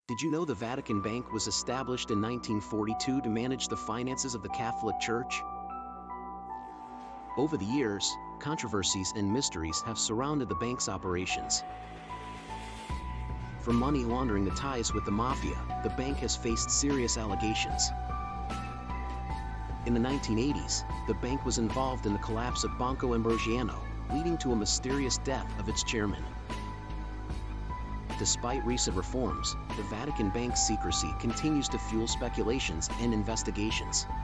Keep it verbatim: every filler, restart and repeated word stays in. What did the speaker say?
Did you know the Vatican Bank was established in nineteen forty-two to manage the finances of the Catholic Church? Over the years, controversies and mysteries have surrounded the bank's operations. From money laundering to ties with the Mafia, the bank has faced serious allegations. In the nineteen eighties, the bank was involved in the collapse of Banco Ambrosiano, leading to a mysterious death of its chairman. Despite recent reforms, the Vatican Bank's secrecy continues to fuel speculations and investigations.